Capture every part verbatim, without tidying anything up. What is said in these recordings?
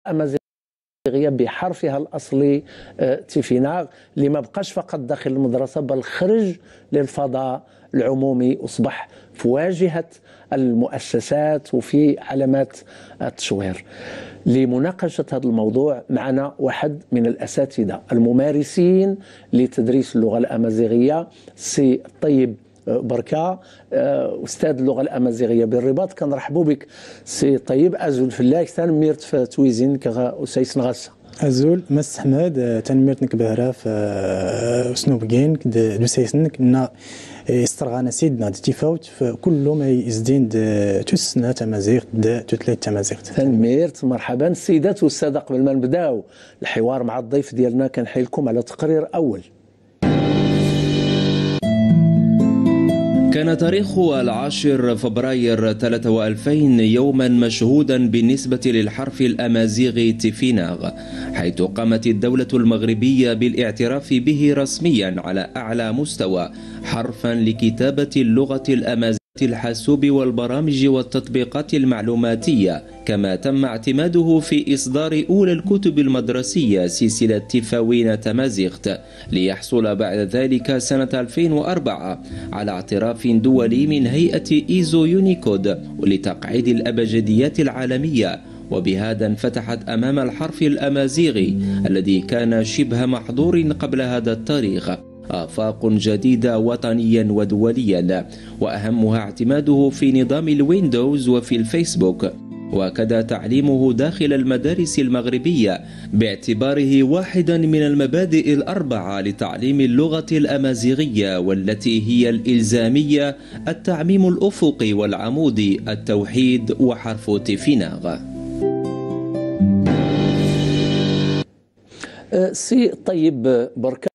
الأمازيغية بحرفها الأصلي تيفيناغ، اللي ما بقاش فقط داخل المدرسة بل خرج للفضاء العمومي، أصبح في واجهة المؤسسات وفي علامات التشوير. لمناقشة هذا الموضوع معنا واحد من الأساتذة الممارسين لتدريس اللغة الأمازيغية، سي طيب بركة، أستاذ اللغة الأمازيغية بالرباط. كنرحبوا بك سي طيب. أزول فلاك تنميرت في تويزين كغا أسيس نغاسة أزول مس حماد تنميرت نكبهرا في سنوبكين دو سيسن كنا استرغانا سيدنا تفاوت في كل ما يزدين تسنا تمازيغ تتلات تمازيغ. تنميرت مرحبا السيدات والسادة. قبل ما نبداو الحوار مع الضيف ديالنا كنحيلكم على تقرير أول. كان تاريخ العاشر فبراير ثلاثة وألفين يوما مشهودا بالنسبة للحرف الأمازيغي تيفيناغ، حيث قامت الدولة المغربية بالاعتراف به رسميا على أعلى مستوى حرفا لكتابة اللغة الأمازيغية الحاسوب والبرامج والتطبيقات المعلوماتية، كما تم اعتماده في إصدار أولى الكتب المدرسية سلسلة تفاوين تمازيغت، ليحصل بعد ذلك سنة ألفين وأربعة على اعتراف دولي من هيئة إيزو يونيكود لتقعيد الأبجديات العالمية. وبهذا انفتحت أمام الحرف الأمازيغي الذي كان شبه محظور قبل هذا التاريخ آفاق جديدة وطنيا ودوليا، وأهمها اعتماده في نظام الويندوز وفي الفيسبوك، وكذا تعليمه داخل المدارس المغربية باعتباره واحدا من المبادئ الأربعة لتعليم اللغة الأمازيغية، والتي هي الإلزامية، التعميم الأفقي والعمودي، التوحيد وحرف تيفيناغ. سي طيب بركة،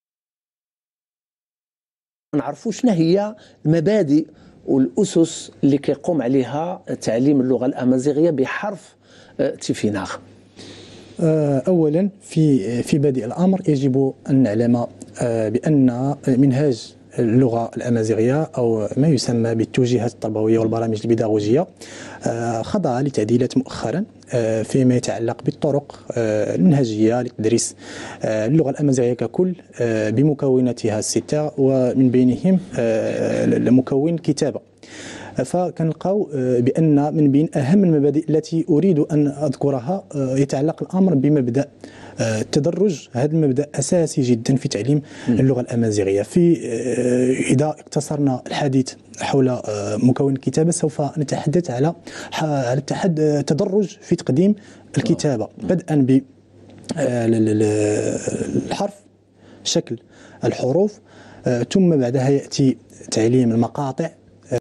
نعرفوا شنو هي المبادئ والأسس اللي كيقوم عليها تعليم اللغة الأمازيغية بحرف تيفيناغ. أولا في في بادئ الأمر يجب أن نعلم بأن منهاج اللغة الأمازيغية أو ما يسمى بالتوجيهات التربوية والبرامج البيداغوجية خضع لتعديلات مؤخرا فيما يتعلق بالطرق المنهجية لتدريس اللغة الأمازيغية ككل بمكوناتها الستة، ومن بينهم المكون كتابة. فكنلقاو بأن من بين أهم المبادئ التي أريد أن أذكرها يتعلق الأمر بمبدأ التدرج. هذا المبدأ أساسي جدا في تعليم اللغة الأمازيغية. في إذا اقتصرنا الحديث حول مكون الكتابة سوف نتحدث على على التدرج في تقديم الكتابة، بدءا بالحرف، شكل الحروف، ثم بعدها يأتي تعليم المقاطع.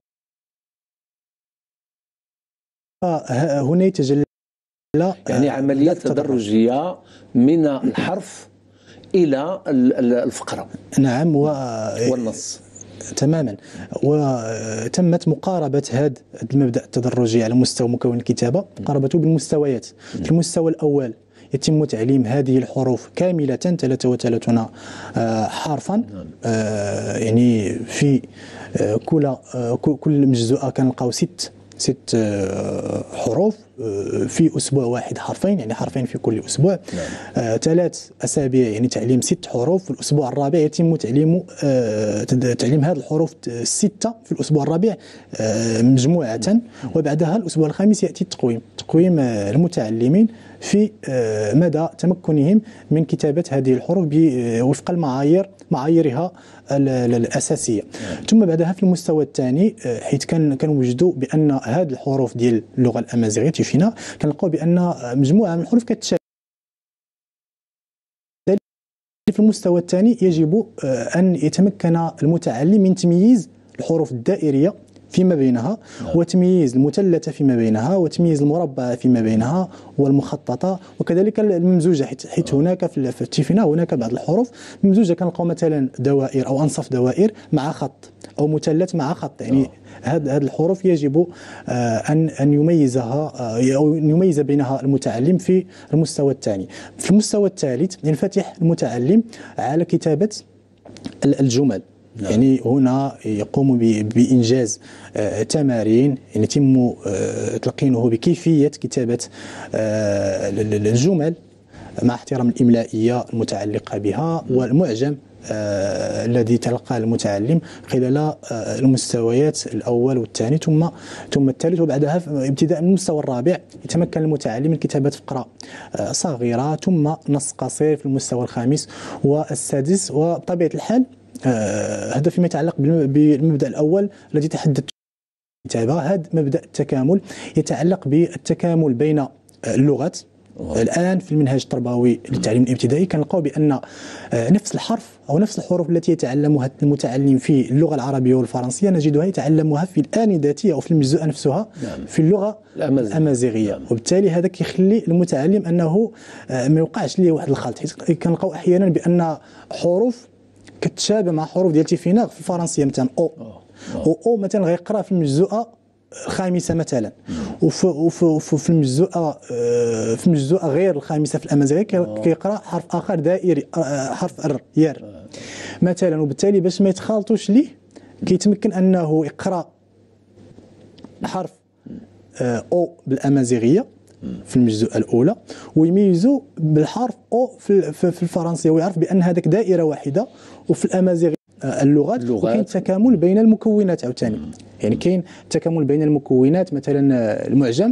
هنا يتجلى يعني عملية تدرجية من الحرف إلى الفقرة. نعم، و... والنص تماما. وتمت مقاربة هذا المبدأ التدرجي على مستوى مكون الكتابة، مقاربته بالمستويات. في المستوى الأول يتم تعليم هذه الحروف كاملة ثلاثة وثلاثين حرفا، يعني في كل كل مجزوءة كنلقاو ست ست حروف في أسبوع واحد، حرفين يعني حرفين في كل أسبوع. آه، ثلاث أسابيع يعني تعليم ست حروف. في الأسبوع الرابع يتم تعليم آه، تعليم هذه الحروف الستة في الأسبوع الرابع آه، مجموعة. وبعدها الأسبوع الخامس يأتي التقويم تقويم آه، المتعلمين في آه، مدى تمكنهم من كتابة هذه الحروف وفق المعايير معاييرها الأساسية. ثم بعدها في المستوى الثاني، حيث كان كنوجدوا بأن هذه الحروف ديال اللغة الأمازيغية فينا كنلقاو بأن مجموعة من الحروف كتشابه. في المستوى الثاني يجب أن يتمكن المتعلم من تمييز الحروف الدائرية فيما بينها، وتمييز المثلثة فيما بينها، وتمييز المربعة فيما بينها، والمخططة، وكذلك الممزوجة، حيث هناك في التيفينا هناك بعض الحروف ممزوجة كنلقاو مثلا دوائر أو أنصاف دوائر مع خط، أو مثلث مع خط. يعني هذه الحروف يجب أن أن يميزها أو يميز بينها المتعلم في المستوى الثاني. في المستوى الثالث ينفتح المتعلم على كتابة الجمل نعم. يعني هنا يقوم بإنجاز تمارين يعني يتم تلقينه بكيفية كتابة الجمل مع احترام الإملائية المتعلقة بها والمعجم آه الذي تلقاه المتعلم خلال آه المستويات الأول والثاني ثم ثم الثالث، وبعدها ابتداء من المستوى الرابع يتمكن المتعلم من كتابة فقرة آه صغيرة ثم نص قصير في المستوى الخامس والسادس. وبطبيعة الحال آه هذا فيما يتعلق بالمبدأ الأول الذي تحدثت الكتابة. هذا مبدأ التكامل يتعلق بالتكامل بين اللغات. الآن في المنهج التربوي للتعليم الابتدائي كنلقاو بأن نفس الحرف أو نفس الحروف التي يتعلمها المتعلم في اللغة العربية والفرنسية نجدها يتعلمها في الآن ذاتها أو في المجزوءة نفسها في اللغة الأمازيغية، وبالتالي هذا كيخلي المتعلم أنه ما يوقعش ليه واحد الخلط، حيت كنلقاو أحيانا بأن حروف كتشابه مع حروف ديال تيفيناغ في الفرنسية، مثلا أو أو أو مثلا غيقرأ في المجزوءة الخامسة مثلا، وفي وفي في المجزوءة في المجزوءة غير الخامسة في الأمازيغية كيقرأ حرف آخر دائري حرف ار يار مثلا، وبالتالي باش ما يتخالطوش ليه كيتمكن أنه يقرأ حرف أو بالأمازيغية في المجزوءة الأولى ويميزوا بالحرف أو في في الفرنسية، ويعرف بأن هذاك دائرة واحدة. وفي الأمازيغية اللغات, اللغات. وكاين تكامل بين المكونات عاوتاني، يعني كاين تكامل بين المكونات، مثلا المعجم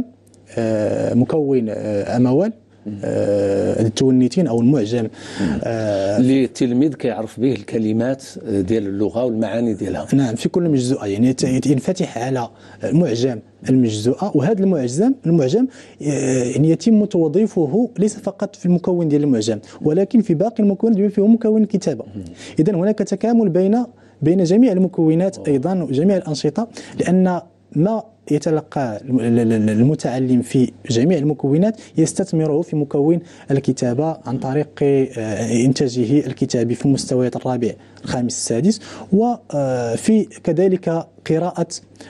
مكون اموال التونيتين او المعجم اللي التلميذ كيعرف به الكلمات ديال اللغه والمعاني ديالها. نعم في كل مجزوءه، يعني ينفتح على معجم المجزوءه، وهذا المعجم المعجم يعني يتم توظيفه ليس فقط في المكون ديال المعجم ولكن في باقي المكونات بما فيه مكون الكتابه. اذا هناك تكامل بين بين جميع المكونات ايضا وجميع الانشطه، لان ما يتلقى المتعلم في جميع المكونات يستثمره في مكون الكتابة عن طريق إنتاجه الكتابي في المستويات الرابع الخامس السادس، وفي كذلك قراءة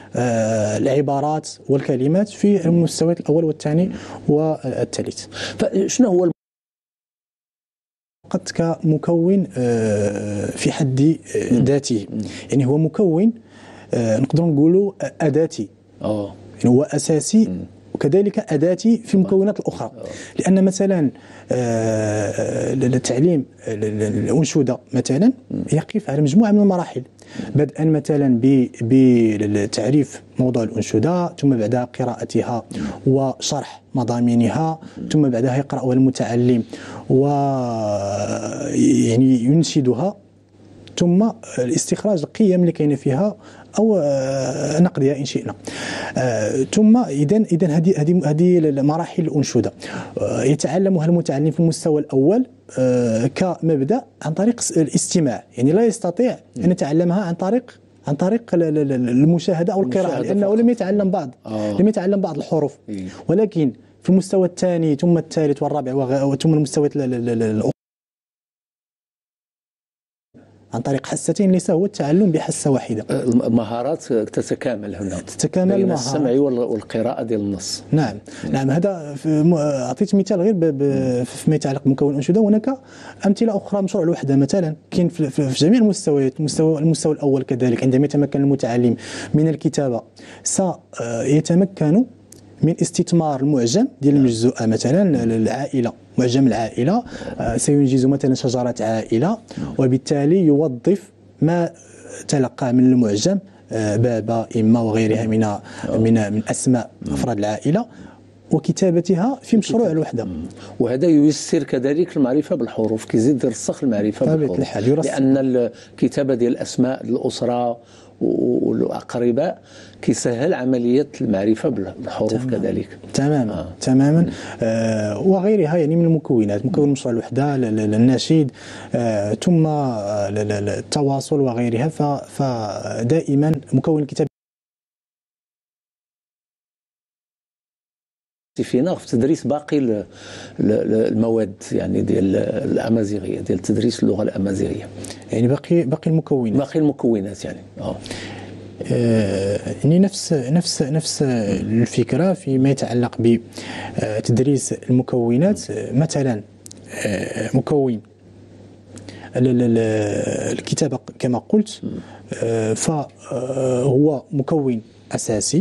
العبارات والكلمات في المستويات الأول والثاني والثالث. فشنو هو قد كمكون في حد ذاته، يعني هو مكون نقدر نقولوا أداتي، اه يعني هو أساسي م. وكذلك أداتي في المكونات الأخرى. أوه. لأن مثلا التعليم الأنشودة مثلا يقف على مجموعة من المراحل، بدءا مثلا بتعريف موضوع الأنشودة، ثم بعدها قراءتها وشرح مضامينها، ثم بعدها يقرأها المتعلم و يعني ينشدها، ثم الاستخراج القيم اللي كاينه فيها او نقدها ان شئنا. ثم اذا اذا هذه هذه هذه مراحل الانشوده يتعلمها المتعلم في المستوى الاول كمبدا عن طريق الاستماع، يعني لا يستطيع ان يتعلمها عن طريق عن طريق المشاهده او القراءه، لانه لم يتعلم بعض آه. لم يتعلم بعض الحروف. إيه. ولكن في المستوى الثاني ثم الثالث والرابع ثم المستويات الاخرى عن طريق حستين ليس هو التعلم بحسة واحدة. المهارات تتكامل هنا، تتكامل بين السمع والقراءة ديال النص. نعم م. نعم هذا أعطيت مثال غير فيما يتعلق بمكون الأنشودة، هناك أمثلة أخرى. مشروع الوحدة مثلا كاين في جميع المستويات، المستوى المستوى الأول كذلك عندما يتمكن المتعلم من الكتابة سيتمكن من استثمار المعجم ديال المجزوءة، مثلا العائلة معجم العائلة سينجز مثلا شجرة عائلة، وبالتالي يوظف ما تلقى من المعجم بابا إما وغيرها من من من أسماء أفراد العائلة وكتابتها في مشروع الوحدة. وهذا ييسر كذلك المعرفة بالحروف، كيزيد يرسخ المعرفة بالحروف، لأن الكتابة ديال الأسماء الأسرة والأقرباء كيسهل عملية المعرفة بالحروف. تمام. كذلك تماما آه. تماما آه وغيرها يعني من المكونات، مكون مشروع الوحدة، النشيد، آه ثم التواصل وغيرها. فدائما مكون الكتاب في في تدريس باقي المواد يعني ديال الامازيغيه، ديال تدريس اللغه الامازيغيه، يعني باقي باقي المكونات باقي المكونات يعني اه يعني نفس نفس نفس الفكره فيما يتعلق بتدريس المكونات. مثلا مكون الكتابة كما قلت فهو مكون أساسي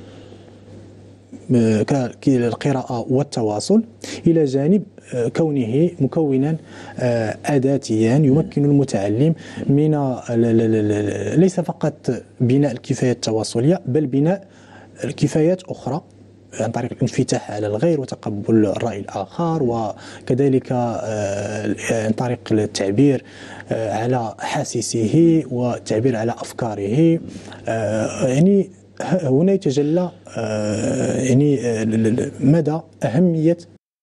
كالقراءة والتواصل، إلى جانب كونه مكونا أداتيا يمكن المتعلم من ليس فقط بناء الكفاية التواصلية بل بناء الكفايات أخرى عن طريق الانفتاح على الغير وتقبل الرأي الآخر، وكذلك عن طريق التعبير على أحاسيسه والتعبير على أفكاره. يعني هنا يتجلى يعني مدى أهمية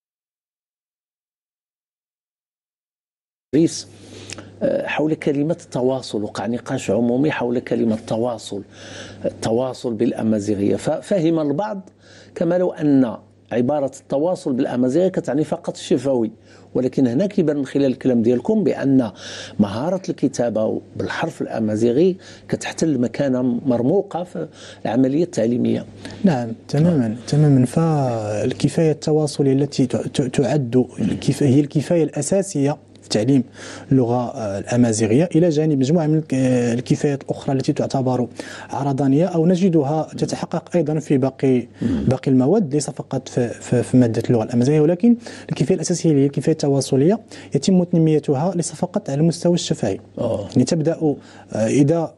ريس حول كلمة التواصل. وقع نقاش عمومي حول كلمة التواصل التواصل بالأمازيغية، ففهم البعض كما لو أن عبارة التواصل بالأمازيغية كتعني فقط الشفوي، ولكن هنا كيبان من خلال الكلام ديالكم بأن مهارة الكتابة بالحرف الأمازيغي كتحتل مكانة مرموقة في العملية التعليمية. نعم تماما تماما. فالكفاية التواصلية التي تعد هي الكفاية الأساسية في تعليم اللغة الأمازيغية، إلى جانب مجموعة من الكفايات الأخرى التي تعتبر عرضانية أو نجدها تتحقق أيضا في باقي باقي المواد، ليس فقط في, في مادة اللغة الأمازيغية، ولكن الكفاية الأساسية هي الكفاية التواصلية يتم تنميتها ليس فقط على المستوى الشفهي. يعني تبدأ إذا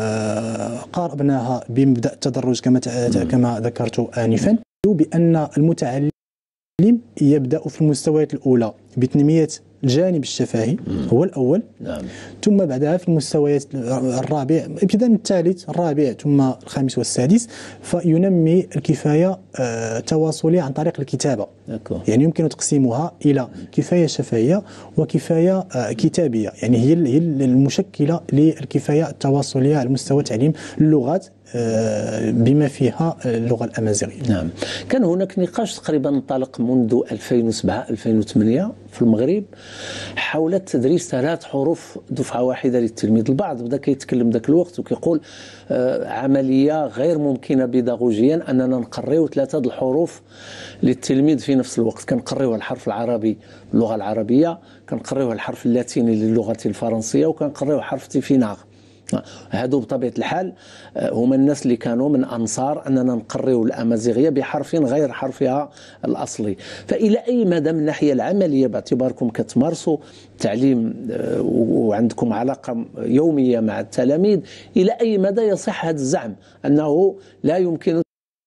قاربناها بمبدأ التدرج كما كما ذكرت آنفا، بأن المتعلم يبدأ في المستويات الأولى بتنمية الجانب الشفهي هو الأول. نعم. ثم بعدها في المستويات الرابع ابتداء من الثالث الرابع ثم الخامس والسادس فينمي الكفاية التواصلية عن طريق الكتابة. أكو. يعني يمكن تقسيمها إلى كفاية شفهية وكفاية كتابية، يعني هي المشكلة للكفاية التواصلية على مستوى تعليم اللغات بما فيها اللغة الأمازيغية. نعم. كان هناك نقاش تقريبا انطلق منذ ألفين وسبعة ألفين وثمانية في المغرب حول تدريس ثلاث حروف دفعة واحدة للتلميذ. البعض بدا كيتكلم ذاك الوقت وكيقول آه عملية غير ممكنة بيداغوجيا أننا نقريو ثلاثة الحروف للتلميذ في نفس الوقت. كنقريوها الحرف العربي باللغة العربية، كنقريوها الحرف اللاتيني للغة الفرنسية، وكنقريوها حرف تيفيناغ. هادو بطبيعة الحال هما الناس اللي كانوا من أنصار أننا نقريو الأمازيغية بحرف غير حرفها الأصلي. فإلى أي مدى من الناحية العملية باعتباركم كتمارسوا تعليم وعندكم علاقة يومية مع التلاميذ، إلى أي مدى يصح هذا الزعم أنه لا يمكن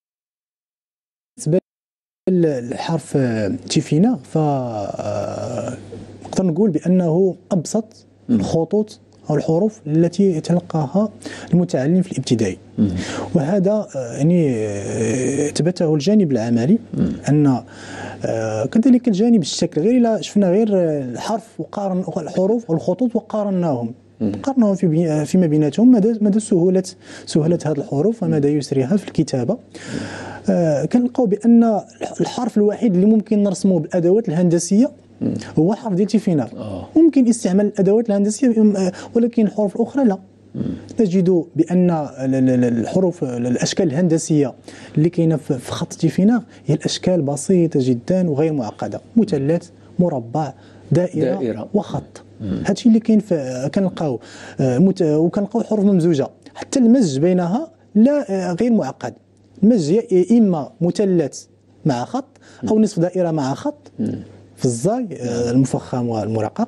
الحرف تيفيناغ؟ فنقدر نقول بأنه أبسط الخطوط أو الحروف التي يتلقاها المتعلم في الابتدائي. وهذا يعني ثبته الجانب العملي أن كذلك الجانب الشكل، غير إلا شفنا غير الحرف وقارن الحروف والخطوط وقارناهم قارناهم في فيما بيناتهم مدى مدى سهولة سهولة هذه الحروف ومدى يسرها في الكتابة. كنلقاو بأن الحرف الوحيد اللي ممكن نرسمه بالأدوات الهندسية هو حرف ديال تيفيناغ. ممكن استعمال الأدوات الهندسية ولكن الحروف الأخرى لا. نجد بأن الحروف الأشكال الهندسية اللي كاينة في خط تيفيناغ هي الأشكال بسيطة جدا وغير معقدة، مثلث، مربع، دائرة, دائرة. وخط. هادشي اللي كاين كنلقاو وكنلقاو حروف ممزوجة، حتى المزج بينها لا غير معقد. المزج يا إما مثلث مع خط أو نصف دائرة مع خط في الزاي المفخم والمرقق،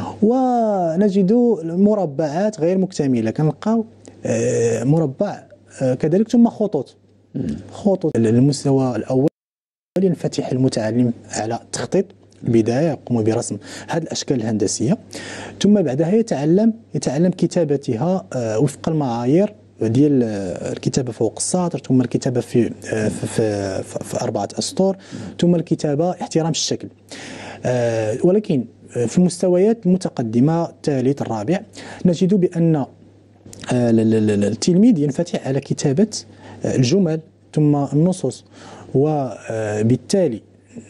ونجد مربعات غير مكتملة، كنلقاو مربع كذلك ثم خطوط. خطوط المستوى الأول ينفتح المتعلم على التخطيط البداية، يقوم برسم هذه الأشكال الهندسية، ثم بعدها يتعلم يتعلم كتابتها وفق المعايير ديال الكتابة فوق السطر، ثم الكتابة في في في, في أربعة أسطر، ثم الكتابة احترام الشكل. ولكن في المستويات المتقدمة الثالث الرابع نجد بأن التلميذ ينفتح على كتابة الجمل ثم النصوص، وبالتالي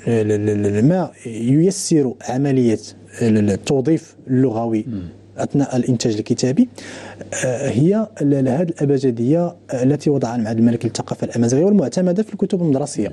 ما ييسر عملية التوظيف اللغوي أثناء الإنتاج الكتابي هي هذه الأبجدية التي وضعها المعهد الملكي للثقافة الأمازيغية والمعتمدة في الكتب المدرسية.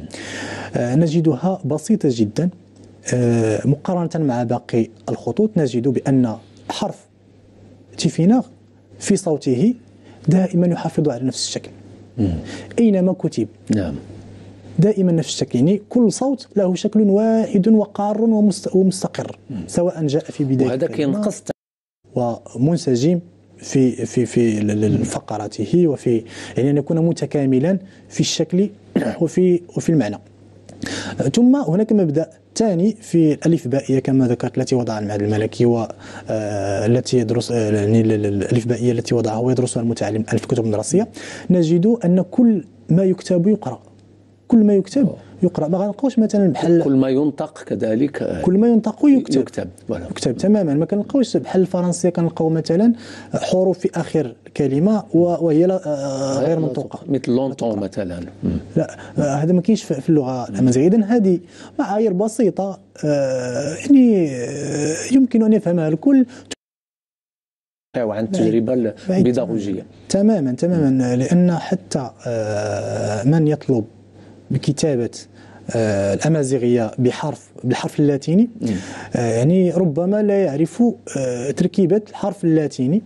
نجدها بسيطة جدا مقارنة مع باقي الخطوط. نجد بأن حرف تيفيناغ في صوته دائما يحافظ على نفس الشكل أينما كتب. نعم. دائما نفس الشكل، يعني كل صوت له شكل واحد وقار ومستقر سواء جاء في بداية وهذا كينقص ومنسجم في في في فقراته وفي يعني أن يكون متكاملا في الشكل وفي وفي المعنى. ثم هناك مبدأ ثاني في الألفبائية كما ذكرت التي وضعها المعهد الملكي والتي يدرس يعني الألفبائية التي وضعها ويدرسها المتعلم الآن في الكتب المدرسية. نجد أن كل ما يكتب يقرأ، كل ما يكتب يقرأ. ما غنلقاوش مثلا بحال كل ما ينطق كذلك كل ما ينطق يكتب يكتب, يكتب تماما. ما كنلقاوش بحال الفرنسية كنلقاو مثلا حروف في آخر كلمة وهي غير منطوقة مثل لونتون مثلا. لا هذا ما كاينش في اللغة الأمازيغية. إذن هذه معايير بسيطة يعني يمكن أن يفهمها الكل وعن التجربة البيداغوجية. تماما تماما لأن حتى من يطلب بكتابة آه الأمازيغية بحرف بالحرف اللاتيني آه يعني ربما لا يعرف آه تركيبة الحرف اللاتيني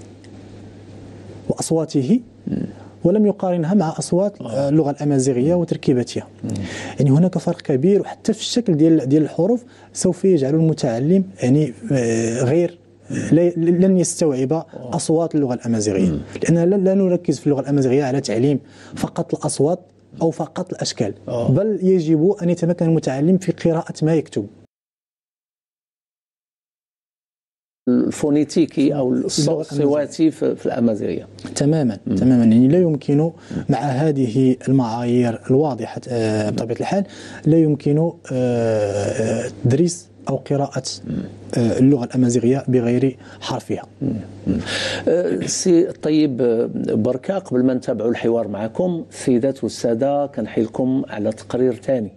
وأصواته ولم يقارنها مع أصوات آه اللغة الأمازيغية وتركيبتها. يعني هناك فرق كبير، وحتى في الشكل ديال ديال الحروف سوف يجعل المتعلم يعني آه غير لن يستوعب أصوات اللغة الأمازيغية، لأننا لا نركز في اللغة الأمازيغية على تعليم فقط الأصوات أو فقط الأشكال، أوه. بل يجب أن يتمكن المتعلم في قراءة ما يكتب. الفونيتيكي أو الصوتي في الأمازيغية. تماما م. تماما يعني لا يمكن مع هذه المعايير الواضحة بطبيعة الحال لا يمكن تدريس أو قراءة اللغة الأمازيغية بغير حرفها. سي طيب بركة، قبل ما نتابعوا الحوار معكم السيدات والسادة كنحيلكم على تقرير ثاني.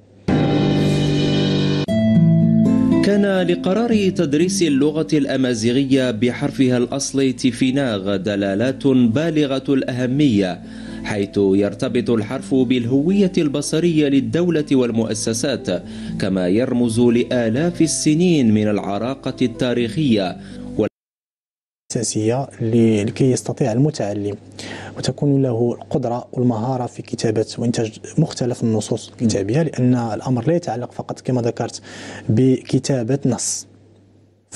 كان لقرار تدريس اللغة الأمازيغية بحرفها الأصلي تيفيناغ دلالات بالغة الأهمية، حيث يرتبط الحرف بالهوية البصرية للدولة والمؤسسات، كما يرمز لآلاف السنين من العراقة التاريخية الأساسية لكي يستطيع المتعلم وتكون له القدرة والمهارة في كتابة وإنتاج مختلف النصوص الكتابية، لأن الأمر لا يتعلق فقط كما ذكرت بكتابة نص. ف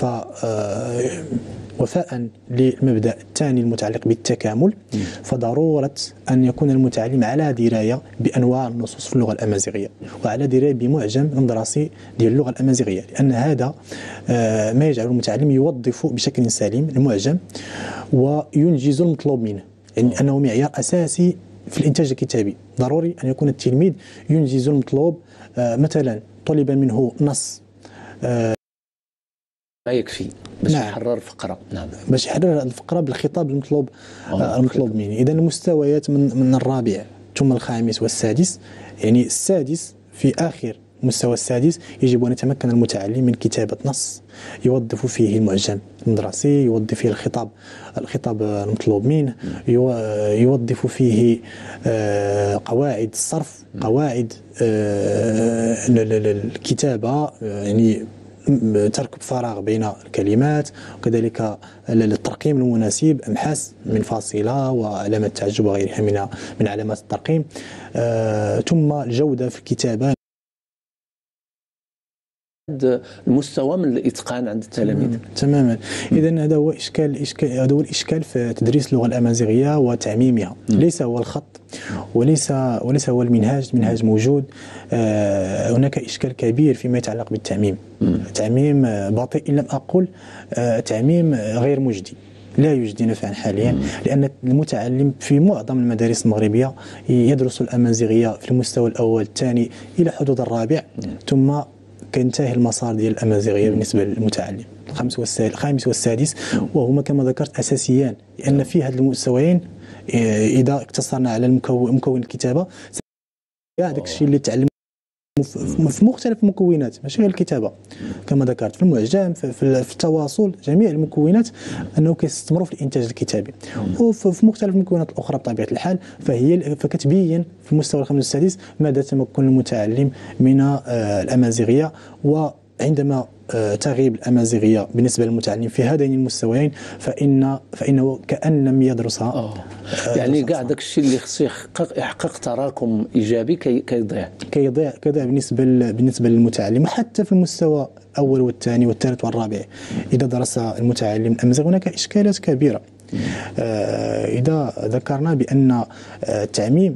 وفاء للمبدأ الثاني المتعلق بالتكامل، فضرورة أن يكون المتعلم على دراية بأنواع النصوص في اللغة الأمازيغية وعلى دراية بمعجم المدرسي ديال اللغة الأمازيغية، لأن هذا ما يجعل المتعلم يوظف بشكل سليم المعجم وينجز المطلوب منه، يعني أنه معيار أساسي في الإنتاج الكتابي. ضروري أن يكون التلميذ ينجز المطلوب. مثلا طلب منه نص لا يكفي باش نعم. يحرر فقرة. نعم. باش يحرر الفقرة بالخطاب المطلوب آه المطلوب منه. إذا المستويات من من الرابع ثم الخامس والسادس، يعني السادس في آخر مستوى السادس يجب أن يتمكن المتعلم من كتابة نص يوظف فيه المعجم المدرسي، يوظف فيه الخطاب الخطاب المطلوب منه، يوظف فيه قواعد الصرف، قواعد الكتابة، يعني ترك فراغ بين الكلمات، وكذلك الترقيم المناسب، أمحاس من فاصلة وعلامة تعجب وغيرها من من علامات الترقيم، ثم الجودة في الكتابة. المستوى من الاتقان عند التلاميذ. تماما. اذا هذا هو اشكال اشكال هذا هو الاشكال في تدريس اللغه الامازيغيه وتعميمها. م. ليس هو الخط وليس وليس هو المنهاج، المنهاج موجود. آه هناك اشكال كبير فيما يتعلق بالتعميم. م. تعميم بطيء ان لم اقل آه تعميم غير مجدي، لا يجدي نفعا حاليا. م. لان المتعلم في معظم المدارس المغربيه يدرس الامازيغيه في المستوى الاول الثاني الى حدود الرابع، م. ثم كينتهي المسار ديال الأمازيغية بالنسبة للمتعلم الخامس والسادس الخامس والسادس وهما كما ذكرت أساسيان، لأن في هذه المستويين إذا اقتصرنا على المكون مكون الكتابة داك الشيء اللي تعلم في مختلف المكونات، ماشي غير الكتابة كما ذكرت، في المعجم في, في التواصل، جميع المكونات أنه كيستمروا في الإنتاج الكتابي، وفي مختلف المكونات الأخرى بطبيعة الحال فهي فكتبين في المستوى الخامس والسادس مدى تمكن المتعلم من الأمازيغية عندما تغيب الأمازيغية بالنسبة للمتعلم في هذين المستويين فإن فإنه كأن لم يدرسها. أوه. يعني كاع داك الشيء اللي خصو يحقق يحقق تراكم إيجابي كي كيضيع كيضيع كيضيع بالنسبة بالنسبة للمتعلم، حتى في المستوى الأول والثاني والثالث والرابع. إذا درس المتعلم الأمازيغي هناك إشكالات كبيرة. إذا ذكرنا بأن التعميم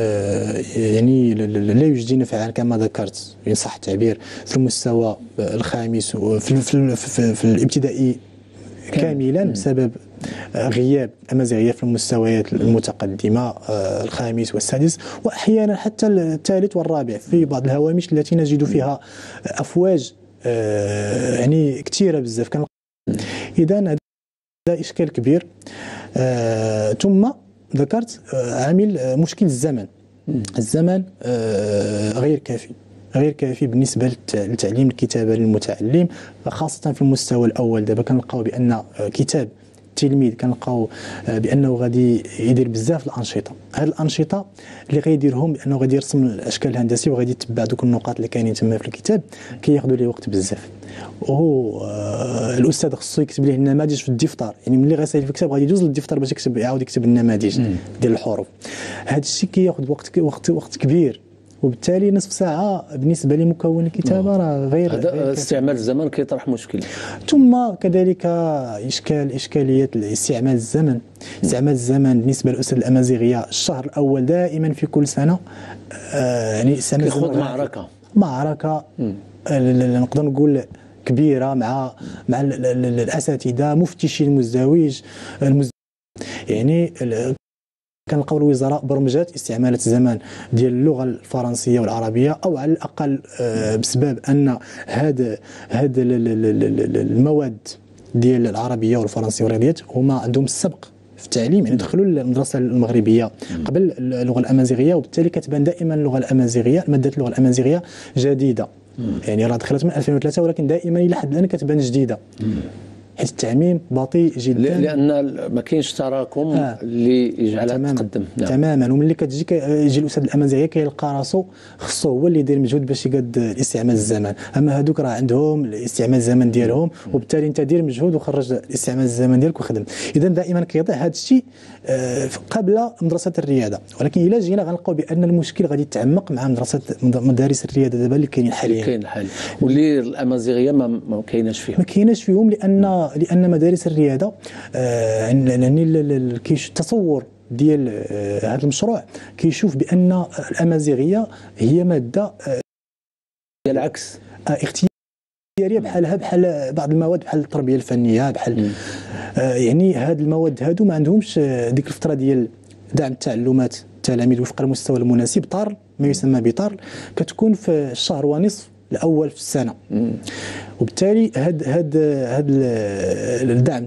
يعني لا يجدي نفعا كما ذكرت إن صح التعبير في المستوى الخامس وفي في, في, في الابتدائي كاملا بسبب غياب الأمازيغية في المستويات المتقدمة الخامس والسادس، وأحيانا حتى الثالث والرابع في بعض الهوامش التي نجد فيها أفواج يعني كثيرة بزاف. إذا هذا إشكال كبير. ثم ذكرت عامل مشكل الزمن. الزمن غير كافي غير كافي بالنسبة لتعليم الكتابة للمتعلم، خاصة في المستوى الأول. دابا كنلقاو بأن كتاب التلميذ كنلقاو بأنه غادي يدير بزاف الأنشطة. هاد الأنشطة اللي غيديرهم بأنه غادي يرسم الأشكال الهندسية وغادي يتبع دوك النقاط اللي كاينين تما في الكتاب، كياخذوا ليه وقت بزاف. وهو الأستاذ خصو يكتب ليه النماذج في الدفتر، يعني ملي غيسالي في الكتاب غادي يجوز للدفتر باش يكتب يعاود يكتب النماذج ديال الحروف. هذا الشيء كياخذ وقت وقت وقت كبير، وبالتالي نصف ساعة بالنسبة لمكون الكتابة راه غير هذا استعمال الزمن كيطرح مشكل. ثم كذلك إشكال إشكالية استعمال الزمن. استعمال الزمن بالنسبة للأستاذ الأمازيغية الشهر الأول دائما في كل سنة آه يعني استعمال كيخوض معركة معركة نقدر نقول كبيرة مع مع الأساتذة مفتشي المزدوج المز... يعني كنلقاو الوزراء برمجات استعمال الزمن ديال اللغه الفرنسيه والعربيه، او على الاقل بسبب ان هاد هاد المواد ديال العربيه والفرنسيه والرياضيات هما عندهم السبق في التعليم، يعني دخلوا المدرسه المغربيه قبل اللغه الامازيغيه، وبالتالي كتبان دائما اللغه الامازيغيه ماده اللغه الامازيغيه جديده. يعني راه دخلت من ألفين وثلاثة ولكن دائما الى حد الان كتبان جديده، حيث التعميم بطيء جدا لان ما كاينش تراكم آه. اللي يجعلها تماما تقدم. نعم. تماما. وملي كتجي يجي الاستاذ الامازيغي كيلقى راسو خصو هو اللي يدير مجهود باش يقاد الاستعمال الزمن، اما هذوك راه عندهم الاستعمال الزمن ديالهم، وبالتالي انت دير مجهود وخرج الاستعمال الزمن ديالك وخدم. اذا دائما كيضيع هذا الشيء قبل مدرسه الرياضه، ولكن الا جينا غنلقاو بان المشكل غادي يتعمق مع مدرسه مدارس الرياضه دابا اللي كاينين حاليا كاين الحال واللي الامازيغيه ما, ما كايناش فيهم ما كايناش فيهم لان لان مدارس الرياضه آه يعني التصور ديال آه هذا المشروع كيشوف بان الامازيغيه هي ماده آه العكس آه اختياريه بحالها بحال بعض المواد بحال التربيه الفنيه بحال آه يعني هاد المواد هادو ما عندهمش ديك الفتره ديال دعم التعلمات التلاميذ وفق المستوى المناسب. طار ما يسمى بطار كتكون في الشهر ونصف الاول في السنه، وبالتالي هاد هاد هاد الدعم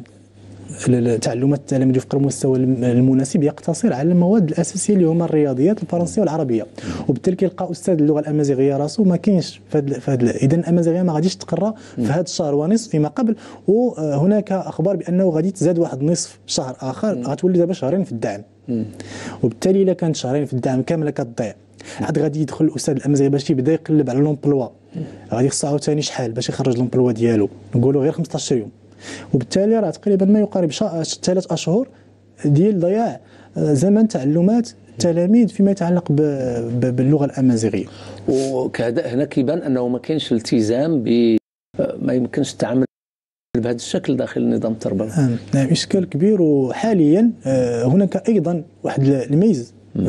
تعلمات التلاميذ وفق المستوى المناسب يقتصر على المواد الاساسيه اللي هما الرياضيات الفرنسيه والعربيه، وبالتالي كيلقى استاذ اللغه الامازيغيه راسو ما كاينش فهاد. اذا الامازيغيه ما غاديش تقرا في هذا الشهر ونصف فيما قبل، وهناك اخبار بانه غادي تزاد واحد نصف شهر اخر، غتولي دابا شهرين في الدعم، وبالتالي الا كانت شهرين في الدعم كامله كتضيع. عاد غادي يدخل الاستاذ الامازيغي باش يبدا يقلب على لومبلوا، غادي يخصو عاوتاني شحال باش يخرج لومبلوا ديالو، نقولوا غير خمسطاش يوم، وبالتالي راه تقريبا ما يقارب ثلاث اشهر ديال ضياع زمن تعلمات التلاميذ فيما يتعلق باللغه الامازيغيه. وكذا هنا كيبان انه ما كاينش التزام ب ما يمكنش التعامل بهذا الشكل داخل النظام التربوي. نعم اشكال كبير. وحاليا هناك ايضا واحد الميز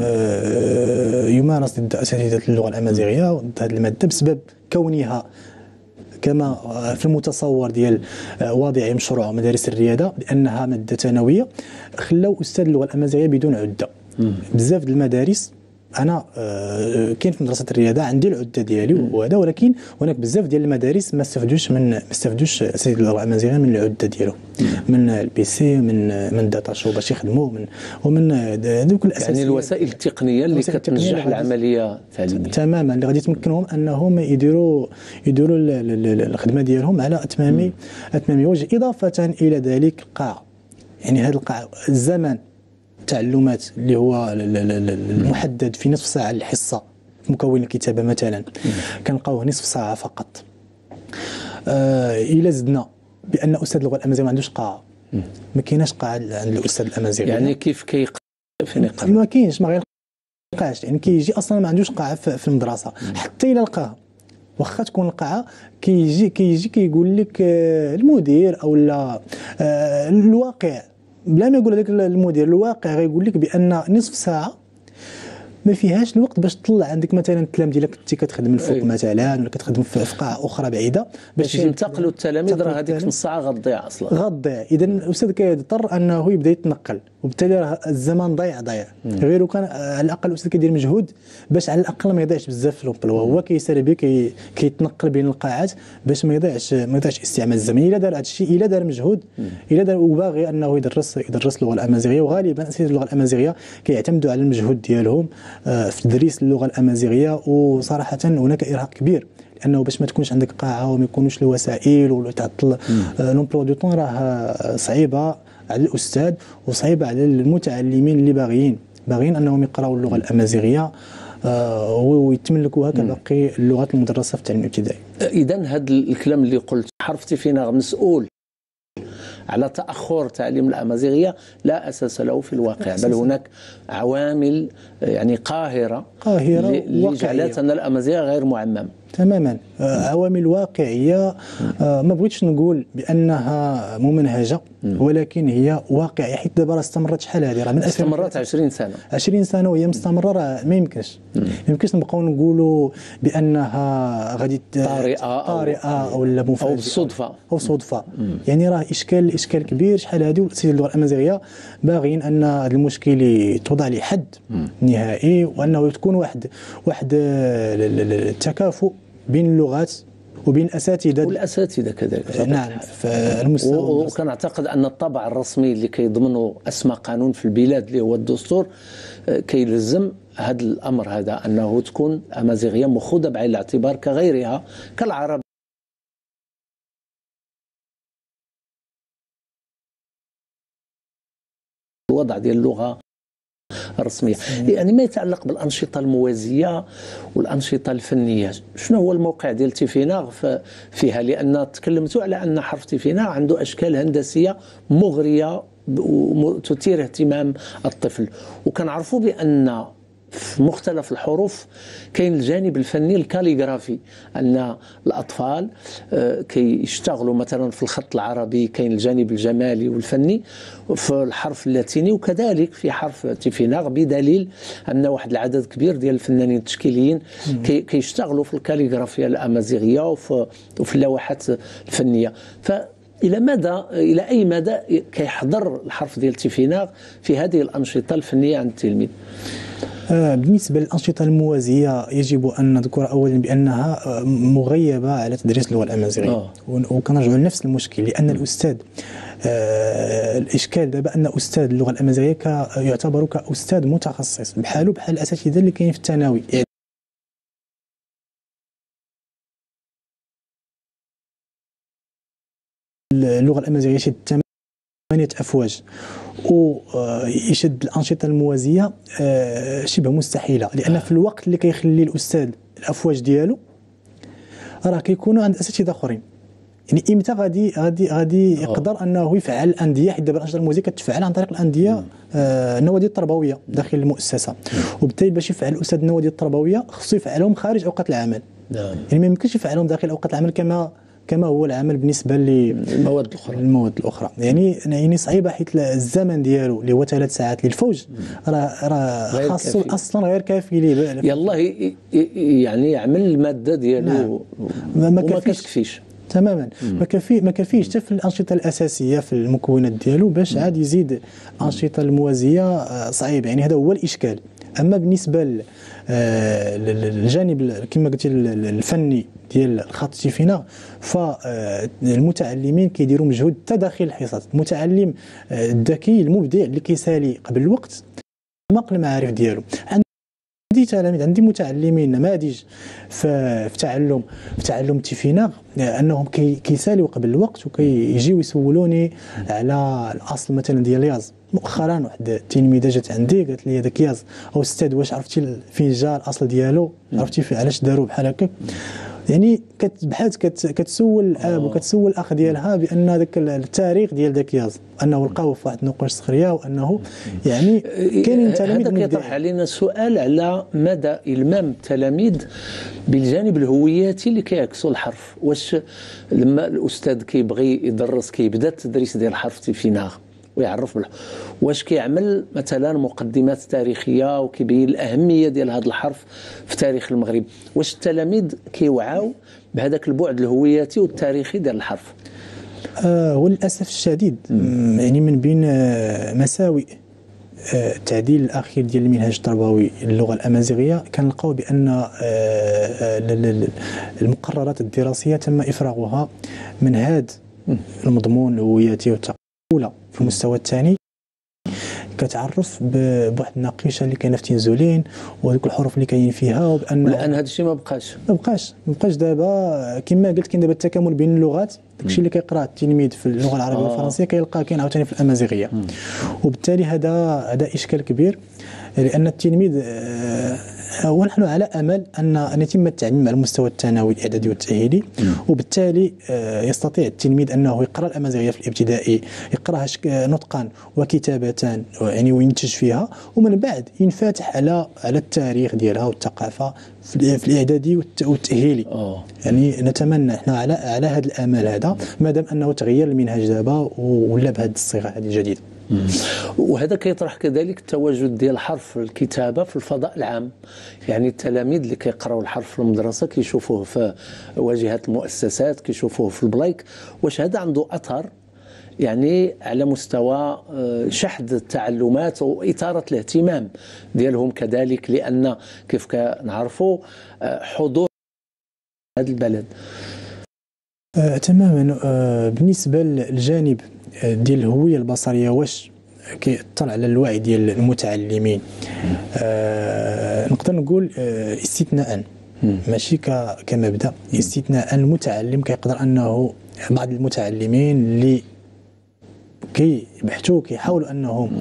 يمارس ضد اساتذه اللغه الامازيغيه ضد هذه الماده بسبب كونها كما في المتصور ديال واضعي مشروع مدارس الرياضه بانها ماده ثانويه، خلاو استاذ اللغه الامازيغيه بدون عده. بزاف د المدارس انا كاين في مدرسه الرياضه عندي العده ديالي وهذا، ولكن هناك بزاف ديال المدارس ما استفدوش من ما استفدوش اساتذه اللغه الامازيغيه من العده ديالهم، من البي سي من من داتا شو باش يخدموا من ومن دوك الاساسيات، يعني الوسائل التقنيه اللي كتنجح العمليه التعليميه تماما، اللي غادي تمكنهم انهم يديروا يديروا الخدمه ديالهم على اتمام اتمام وجه. اضافه الى ذلك القاع، يعني هذا القاع الزمن تعلمات اللي هو المحدد في نصف ساعه للحصه في مكون الكتابه مثلا كنلقاوه نصف ساعه فقط. آه الى زدنا بان استاذ اللغه الامازيغيه ما عندوش قاعه، ما كايناش قاعه عند الاستاذ الامازيغي. يعني كيف كيق فين يقرا؟ ما كاينش، ما غيلقاش، يعني كيجي اصلا ما عندوش قاعه في المدرسه. حتى الى لقاها واخا تكون القاعه كيجي كيجي كيقول لك المدير او لا الواقع، بلا ما يقول لك المدير، الواقع غيقول لك بان نصف ساعه ما فيهاش الوقت باش تطلع عندك مثلا التلام ديالك انت كتخدم الفوق مثلا ولا كتخدم في قاعه اخرى بعيده باش ينتقلوا التلاميذ، راه هذيك نص ساعه غتضيع اصلا غتضيع. اذا الاستاذ كيضطر انه يبدا يتنقل، وبالتالي راه الزمان ضيع ضيع. غير كان على الاقل الاستاذ كيدير مجهود باش على الاقل ما يضيعش بزاف في الومبلوا، هو كيسالي به كي كيتنقل بين القاعات باش ما يضيعش ما يضيعش استعمال الزمن. الا دار هذا الشيء، الا دار مجهود، الا دار وباغي انه يدرس يدرس اللغه الامازيغيه، وغالبا اساتذه اللغه الامازيغيه كيعتمدوا على المجهود ديالهم في تدريس اللغه الامازيغيه. وصراحه هناك ارهاق كبير، لانه باش ما تكونش عندك قاعه وما يكونوش الوسائل وتعطل لومبلوا دو طون، راه صعيبه على الاستاذ وصعيبه على المتعلمين اللي باغيين باغيين انهم يقراوا اللغه الامازيغيه آه ويتملكوها كباقي اللغات المدرسه في التعليم الابتدائي. اذا هذا الكلام اللي قلت، حرف تيفيناغ مسؤول على تأخر تعليم الأمازيغية لا أساس له في الواقع، بل هناك عوامل يعني قاهرة قاهرة اللي جعلت أن الأمازيغية غير معمم تماما. عوامل واقعية، ما بغيتش نقول بأنها ممنهجة، ولكن هي واقعية، حيت دابا راه استمرت شحال هذه، راه من استمرت عشرين سنة عشرين سنة وهي مستمرة، راه ما يمكنش ما يمكنش نبقاو نقولوا بأنها غادي طارئة طارئة أو لا مفاجئة أو صدفة أو صدفة. يعني راه إشكال إشكال كبير شحال هذه، والأساتذة اللغة الأمازيغية باغيين أن هذا المشكل توضع له حد نهائي، وأنه تكون واحد واحد التكافؤ بين اللغات وبين الاساتذه والاساتذه كذلك. نعم، فالمستوى. وكنعتقد ان الطبع الرسمي اللي كيضمنوا اسمى قانون في البلاد اللي هو الدستور كيلزم هذا الامر هذا، انه تكون امازيغيه مخوضه بعين الاعتبار كغيرها كالعرب. الوضع ديال اللغه الرسمية يعني ما يتعلق بالأنشطة الموازية والأنشطة الفنية، شنو هو الموقع ديال تيفيناغ فيها؟ لأن تكلمتوا على أن حرف تيفيناغ عنده أشكال هندسية مغرية وتثير اهتمام الطفل، وكنعرفوا بأن في مختلف الحروف كاين الجانب الفني الكاليغرافي، ان الاطفال كيشتغلوا مثلا في الخط العربي كاين الجانب الجمالي والفني في الحرف اللاتيني، وكذلك في حرف تيفيناغ، بدليل ان واحد العدد كبير ديال الفنانين التشكيليين كيشتغلوا في الكاليغرافيا الامازيغيه وفي وفي اللوحات الفنيه. ف إلى مدى إلى أي مدى كيحضر الحرف ديال تيفيناغ في هذه الأنشطة الفنية عند التلميذ؟ آه بالنسبة للأنشطة الموازية يجب أن نذكر أولا بأنها مغيبة على تدريس اللغة الأمازيغية، وكنرجعوا لنفس المشكل، لأن الأستاذ آه الإشكال دابا أن أستاذ اللغة الأمازيغية يعتبر كأستاذ متخصص بحاله بحال الأساتذة اللي كاين في الثانوي. اللغة الأمازيغية يشد ثمانية أفواج، ويشد الأنشطة الموازية شبه مستحيلة، لأن في الوقت اللي كيخلي الأستاذ الأفواج ديالو راه كيكونوا عند أساتذة آخرين. يعني إمتى غادي غادي غادي يقدر أنه يفعل الأندية، حيت دابا الأنشطة الموازية كتفعل عن طريق الأندية النوادي التربوية داخل المؤسسة، وبالتالي باش يفعل الأستاذ النوادي التربوية خصو يفعلهم خارج أوقات العمل. يعني ما يمكنش يفعلهم داخل أوقات العمل كما كما هو العمل بالنسبه للمواد الاخرى المواد الاخرى يعني يعني صعيبه، حيت الزمن ديالو اللي هو ثلاث ساعات للفوج راه راه خاصو اصلا غير كافي ليه، يلا يعني يعمل الماده ديالو. نعم. ما كتكفيش تماما، ما كافي ما كافيش حتى في الانشطه الاساسيه في المكونات ديالو باش عاد يزيد الانشطه الموازيه صعيب. يعني هذا هو الاشكال. اما بالنسبه للجانب كما قلت الفني ديال الخط تيفيناغ، فالمتعلمين كيديروا مجهود حتى داخل الحصص. المتعلم الذكي المبدع اللي كيسالي قبل الوقت ماق المعارف ديالو. عندي تلاميذ عندي متعلمين نماذج في تعلم في تعلم تيفيناغ انهم كيساليوا قبل الوقت وكيجيو يسولوني على الاصل مثلا ديال ياز. مؤخرا واحد التلميذه جات عندي قالت لي هذاك ياز او استاذ واش عرفتي فين جا الاصل ديالو، عرفتي علاش داروا بحال هكاك؟ يعني كتبحث كت كتسول الاب وكتسول الاخ ديالها بان ذاك التاريخ ديال ذاك ياز انه لقاوه في واحد النقاش صخريه، وانه يعني كاينين تلاميذ هذا كيطرح علينا سؤال على مدى المام التلاميذ بالجانب الهوياتي اللي كيعكسوا الحرف. واش لما الاستاذ كيبغي يدرس كيبدا التدريس ديال الحرف تيفيناغ ويعرف بالحرف، واش كيعمل مثلا مقدمات تاريخيه وكيبين الاهميه ديال هذا الحرف في تاريخ المغرب؟ واش التلاميذ كيوعاو بهذاك البعد الهوياتي والتاريخي ديال الحرف؟ آه وللاسف الشديد يعني من بين آه مساوئ آه التعديل الاخير ديال المنهاج التربوي للغه الامازيغيه كنلقاو بان آه آه المقررات الدراسيه تم افراغها من هذا المضمون الهوياتي والثقافي الاولى. في المستوى الثاني كتعرف بواحد النقيشه اللي كاينه في تنزولين وذوك الحروف اللي كاين فيها، وبان الان هذا الشيء ما بقاش ما بقاش ما بقاش دابا كما قلت كاين دابا التكامل بين اللغات. داكشي اللي كيقرا التلميذ في اللغه العربيه آه. والفرنسيه كيلقاه كاين عاوتاني في الامازيغيه، وبالتالي هذا هذا اشكال كبير، لان التلميذ آه ونحن على امل ان ان يتم التعليم على المستوى الثانوي الاعدادي والتاهيلي، وبالتالي يستطيع التلميذ انه يقرا الامازيغيه في الابتدائي، يقراها نطقا وكتابه يعني وينتج فيها، ومن بعد ينفتح على على التاريخ ديالها والثقافه في الاعدادي والتاهيلي. أوه. يعني نتمنى احنا على على هذا الامل هذا، ما دام انه تغير المنهج دابا ولا بهذه الصيغه هذه الجديده. وهذا كيطرح كذلك التواجد ديال الحرف الكتابه في الفضاء العام. يعني التلاميذ اللي كيقراوا الحرف في المدرسه كيشوفوه في واجهات المؤسسات، كيشوفوه في البلايك. واش هذا عنده اثر يعني على مستوى شحذ التعلمات واثاره الاهتمام ديالهم كذلك؟ لان كيف كنعرفوا حضور هذا البلد آه تماما. آه بالنسبه للجانب ديال الهويه البصريه، واش كيأثر على الوعي ديال المتعلمين؟ آه نقدر نقول آه استثناء، ماشي كمبدا، استثناء. المتعلم كيقدر انه بعض المتعلمين اللي كيبحثوا كيحاولوا انهم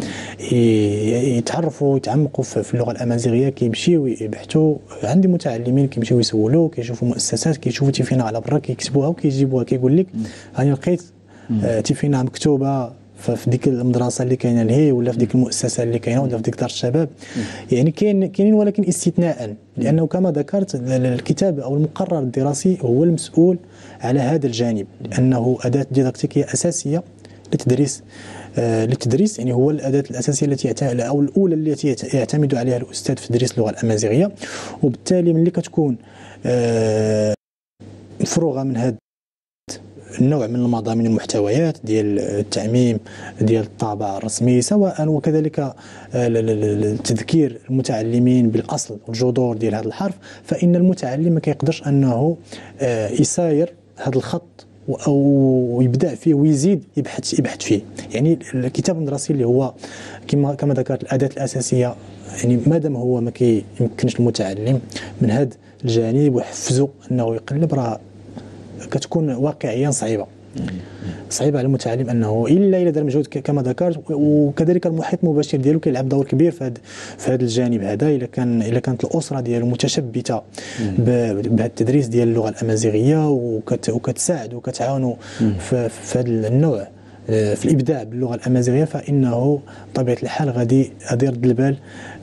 يتعرفوا يتعمقوا في اللغه الامازيغيه، كيمشيو يبحثوا. عندي متعلمين كيمشيو يسولوا، كيشوفوا مؤسسات، كيشوفوا تيفينا على برا، كيكتبوها وكيجيبوها، كيقول لك راني لقيت آه تيفينا مكتوبه في ديك المدرسه اللي كاينه لهي، ولا في ديك المؤسسه اللي كاينه، ولا في ديك دار الشباب. يعني كاين كاينين ولكن استثناء، لانه كما ذكرت الكتاب او المقرر الدراسي هو المسؤول على هذا الجانب، لانه اداه ديداكتيكيه اساسيه للتدريس آه للتدريس يعني هو الاداه الاساسيه التي او الاولى التي يعتمد عليها الاستاذ في تدريس اللغه الامازيغيه. وبالتالي ملي كتكون آه مفروغه من هذا النوع من المضامين المحتويات ديال التعميم ديال الطابع الرسمي سواء، وكذلك تذكير المتعلمين بالاصل والجذور ديال هذا الحرف، فان المتعلم ما كيقدرش انه يساير هذا الخط او يبدع فيه ويزيد يبحث يبحث فيه. يعني الكتاب المدرسي اللي هو كما كما ذكرت الاداه الاساسيه، يعني مادام هو ما كيمكنش المتعلم من هذا الجانب ويحفزه انه يقلب، راه كتكون واقعيا صعيبه صعيبه على المتعلم انه الا الا دار مجهود كما ذكرت. وكذلك المحيط المباشر ديالو كيلعب دور كبير في هذا في هذا الجانب هذا. الا كان الا كانت الاسره ديالو متشبته بهذا التدريس ديال اللغه الامازيغيه وكتساعد وكتعاونوا في, في هذا النوع في الابداع باللغه الامازيغيه، فانه بطبيعه الحال غادي غادي يرد البال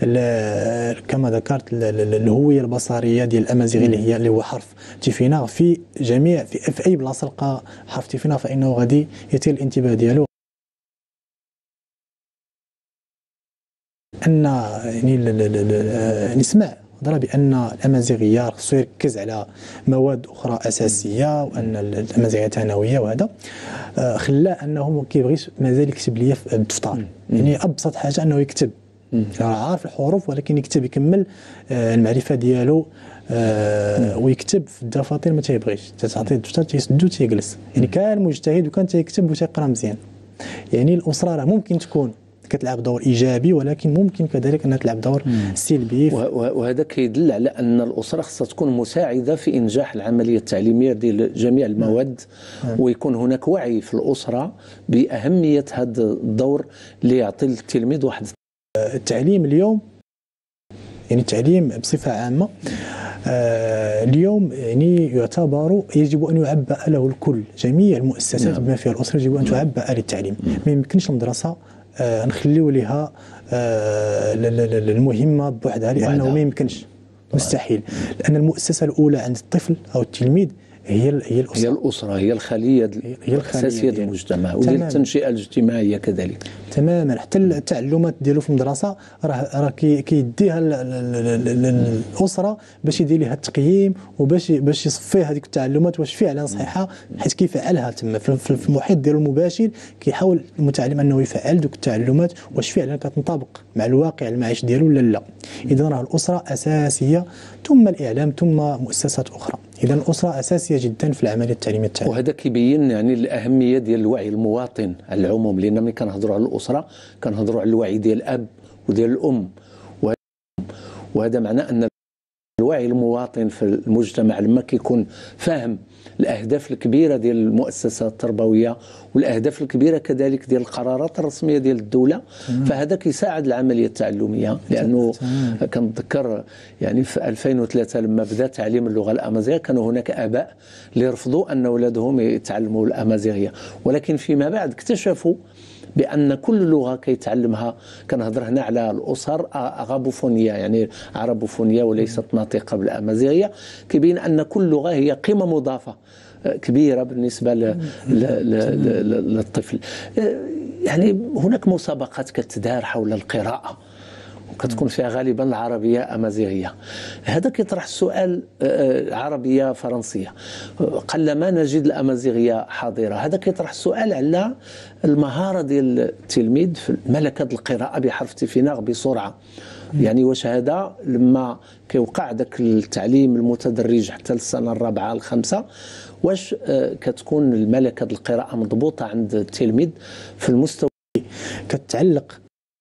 كما ذكرت الهويه البصريه ديال الامازيغي اللي هي اللي هو حرف تيفينا. في جميع في, في اي بلاصه لقى حرف تيفينا فانه غادي يثير الانتباه ديالو. ان يعني نسمع هضره بان الامازيغيه خصو يركز على مواد اخرى اساسيه، وان الامازيغيه ثانويه، وهذا خلى انه ما كيبغيش مازال يكتب ليا في الدفتر. يعني ابسط حاجه انه يكتب، عارف الحروف ولكن يكتب يكمل المعرفه ديالو ويكتب في الدفاتر ما تيبغيش. تعطيه الدفتر تيسدو تيجلس. يعني كان مجتهد وكان تيكتب وتيقرا مزيان. يعني الاسره راه ممكن تكون كتلعب دور ايجابي، ولكن ممكن كذلك انها تلعب دور سلبي. وهذا كيدل على ان الاسره خصها تكون مساعده في انجاح العمليه التعليميه ديال جميع المواد، ويكون هناك وعي في الاسره باهميه هذا الدور اللي يعطي التلميذ واحد. التعليم اليوم يعني التعليم بصفه عامه آه اليوم يعني يعتبر يجب ان يعبأ له الكل، جميع المؤسسات بما فيها الاسره يجب ان تعبأ للتعليم. ما يمكنش المدرسه آه نخليو لها آه المهمه بوحدها، لانه ما يمكنش، مستحيل، لان المؤسسه الاولى عند الطفل او التلميذ هي هي الاسره، هي الاسره، هي الخليه هي الاساسيه ديال المجتمع وديال التنشئه الاجتماعيه كذلك. تماما. حتى التعلمات ديالو في المدرسه راه راه كيديها الاسره باش يدير لها التقييم وباش باش يصفي هذيك التعلمات واش فعلا صحيحه، حيت كيفعلها تما في المحيط ديالو المباشر. كيحاول المتعلم انه يفعل دوك التعلمات واش فعلا كتنطبق مع الواقع المعيشي ديالو ولا لا. اذا راه الاسره اساسيه، ثم الاعلام، ثم مؤسسات اخرى. اذا الاسره اساسيه جدا في العمليه التعليميه التعليميه. وهذا كيبين يعني الاهميه ديال الوعي المواطن على العموم، لان ملي كنهضروا على الاسره كنهضروا على الوعي ديال الاب وديال الام، وهذا معناه ان الوعي المواطن في المجتمع لما كيكون فاهم الاهداف الكبيره ديال المؤسسات التربويه والاهداف الكبيره كذلك ديال القرارات الرسميه ديال الدوله، فهذا كيساعد العمليه التعلميه. لانه كنتذكر يعني في ألفين وثلاثة لما بدا تعليم اللغه الامازيغيه كانوا هناك اباء اللي رفضوا ان اولادهم يتعلموا الامازيغيه، ولكن فيما بعد اكتشفوا بأن كل لغة كيتعلمها، كنهضر هنا على الأسر أغابوفونية يعني عربوفونية وليست ناطقة بالأمازيغية، كيبين أن كل لغة هي قيمة مضافة كبيرة بالنسبة للطفل. يعني هناك مسابقات كتدار حول القراءة وكتكون فيها غالبا العربية أمازيغية. هذا كيطرح السؤال عربية فرنسية، قلما نجد الأمازيغية حاضرة. هذا كيطرح السؤال على المهارة ديال التلميذ في ملكة القراءة بحرف تيفيناغ بسرعة. يعني واش هذا لما كيوقع داك التعليم المتدرج حتى للسنة الرابعة الخامسة، واش كتكون الملكة القراءة مضبوطة عند التلميذ في المستوى؟ كتعلق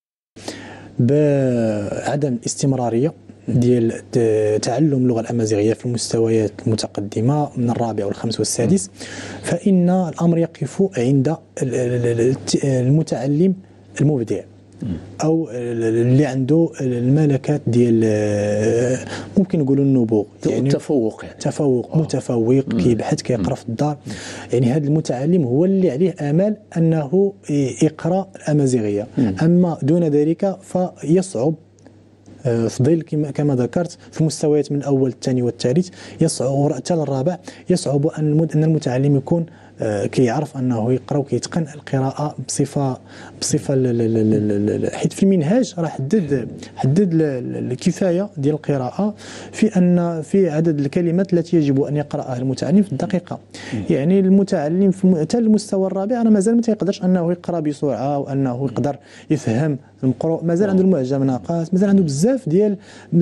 بعدم الاستمرارية ديال تعلم اللغة الأمازيغية في المستويات المتقدمة من الرابع والخامس والسادس. فإن الأمر يقف عند المتعلم المبدع او اللي عنده الملكات ديال ممكن نقولوا النبوغ، يعني التفوق، يعني تفوق متفوق، كيبحث كيقرا في الدار. يعني هذا المتعلم هو اللي عليه امال انه يقرا الامازيغيه، اما دون ذلك فيصعب في ظل كما ذكرت في المستويات من الاول الثاني والثالث، يصعب حتى الرابع، يصعب ان المتعلم يكون كيعرف انه يقرا وكيتقن القراءه بصفه بصفه حيت في المنهاج راه حدد حدد الكفايه ديال القراءه في ان في عدد الكلمات التي يجب ان يقراها المتعلم في الدقيقه. يعني المتعلم حتى المستوى الرابع راه مازال ما تيقدرش انه يقرا بسرعه وانه يقدر يفهم المقروء، مازال عنده المعجمات، مازال عنده بزاف ديال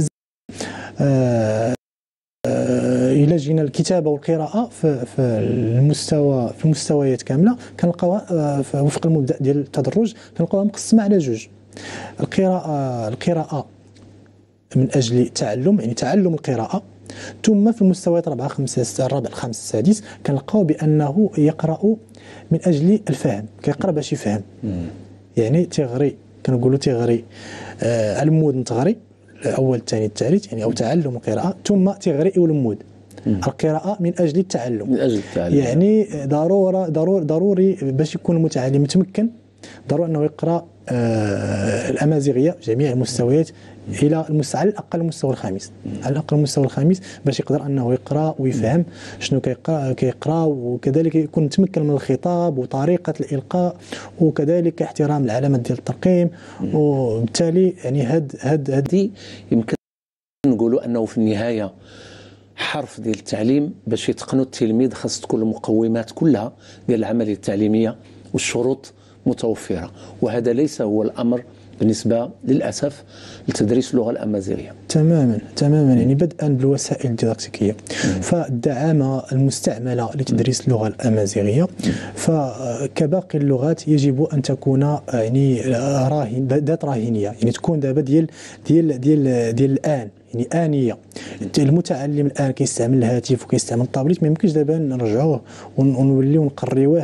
آه إلى جينا الكتابة والقراءة في, في المستوى في المستويات كاملة كنلقاوها وفق المبدأ ديال التدرج كنلقاوها مقسمة على جوج. القراءة القراءة من أجل التعلم، يعني تعلم القراءة، ثم في المستويات الرابعة خمسة الرابع الخامس السادس كنلقاو بأنه يقرأ من أجل الفهم، كيقرأ باش يفهم. يعني تيغري، كنقولوا تيغري آه المود تغري الاول الثاني الثالث، يعني او تعلم القراءه، ثم تغري ولمود. القراءه من اجل التعلم، من اجل التعلم، يعني ضروره ضروري ضروري باش يكون المتعلم متمكن، ضروري انه يقرا آه الامازيغيه جميع المستويات الى المستوى على الاقل المستوى الخامس، على الاقل المستوى الخامس باش يقدر انه يقرا ويفهم شنو كيقرا كيقرا وكذلك يكون متمكن من الخطاب وطريقه الالقاء وكذلك احترام العلامات ديال الترقيم. وبالتالي يعني هاد هاد هذه يمكن نقولوا انه في النهايه حرف ديال التعليم باش يتقنوا التلميذ خاص تكون المقومات كلها ديال العمليه التعليميه والشروط متوفره، وهذا ليس هو الامر بالنسبة للأسف لتدريس اللغة الأمازيغية. تماما تماما، يعني بدءا بالوسائل الديداكتيكية، فالدعامة المستعملة لتدريس اللغة الأمازيغية فكباقي اللغات يجب أن تكون يعني راهن ذات راهنية، يعني تكون دابا ديال ديال ديال ديال الآن، يعني آنية. المتعلم الآن كيستعمل الهاتف وكيستعمل الطابليت، ما يمكنش دابا نرجعوه ونوليو نقريوه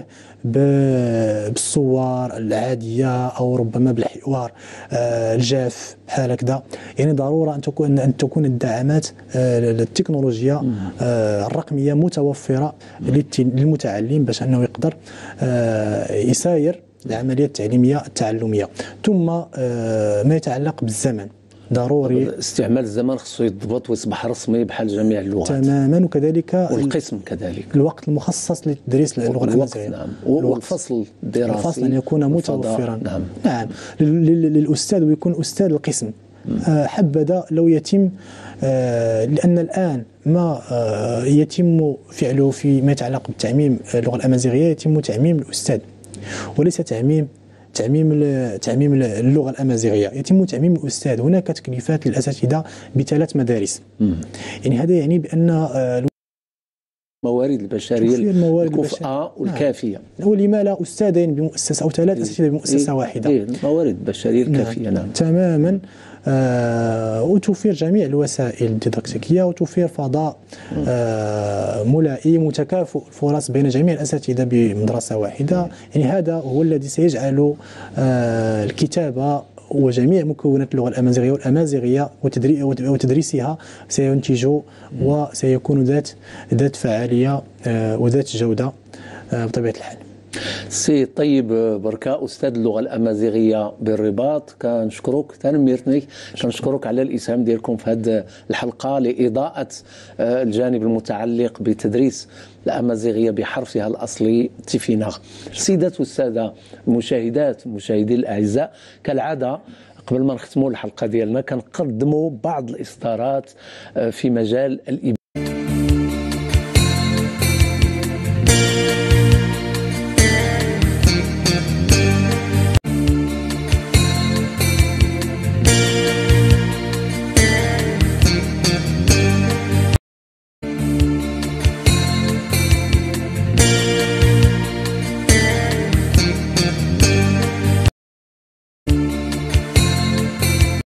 بالصور العادية أو ربما بالحوار الجاف بحال هكذا. يعني ضروره ان تكون ان تكون الدعامات التكنولوجيا الرقميه متوفره للمتعلم باش انه يقدر يساير العمليه التعليميه التعلميه. ثم ما يتعلق بالزمن، ضروري استعمال الزمن خصو يضبط ويصبح رسمي بحال جميع اللغات تماما، وكذلك والقسم كذلك الوقت المخصص لتدريس اللغه الامازيغيه. نعم، والفصل الدراسي الفصل ان يكون متوفرا. نعم نعم للاستاذ ويكون استاذ القسم. آه حبذا لو يتم، آه لان الان ما آه يتم فعله فيما يتعلق بتعميم اللغه الامازيغيه يتم تعميم الاستاذ وليس تعميم تعميم تعميم اللغه الامازيغيه، يتم تعميم الاستاذ. هناك تكليفات للاساتذه بثلاث مدارس. مم. يعني هذا يعني بان الموارد البشريه الكفءه والكافيه. نعم. ولما لا استاذين بمؤسسه او ثلاث اساتذه بمؤسسه إيه واحده؟ إيه الموارد البشريه الكافيه. نعم, نعم. تماما. آه وتوفير جميع الوسائل الديداكتيكيه وتوفير فضاء آه ملائم وتكافؤ الفرص بين جميع الاساتذه بمدرسه واحده. يعني هذا هو الذي سيجعل آه الكتابه وجميع مكونات اللغه الامازيغيه والامازيغيه وتدريسها سينتج وسيكون ذات ذات فعاليه آه وذات جوده آه بطبيعه الحال. سي طيب بركة، أستاذ اللغة الأمازيغية بالرباط، كنشكرك تنميرتني كنشكرك على الإسهام ديالكم في هذه الحلقة لإضاءة الجانب المتعلق بتدريس الأمازيغية بحرفها الأصلي تيفيناغ. سيدات والسادة المشاهدات المشاهدين الأعزاء، كالعادة قبل ما نختموا الحلقة ديالنا كنقدموا بعض الإصدارات في مجال الإبداع